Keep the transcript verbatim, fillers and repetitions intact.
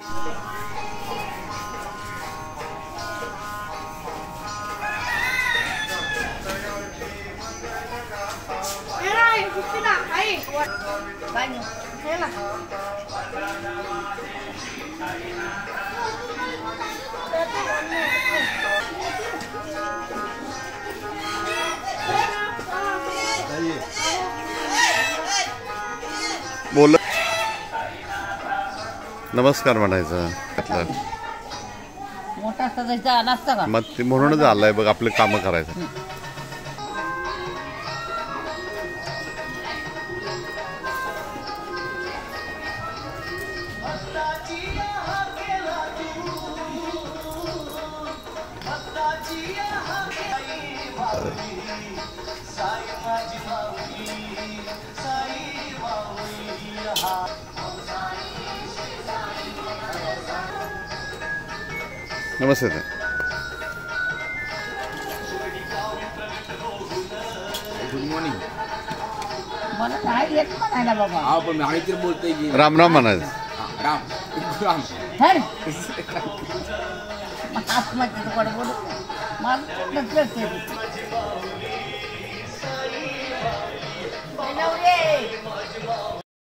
बोल नमस्कार म्हणायचं मोठा सजायचा नसतं का? मग ते म्हणूनच आलाय बघ आपले कामं करायचं. नमस्ते सर. Good morning. मला नाही येत म्हणायला बाबा. हा पण मी तर बोलतोय की राम राम म्हणायचं. राम राम हर मग आत्महत्या कोण बोलू मला नसलं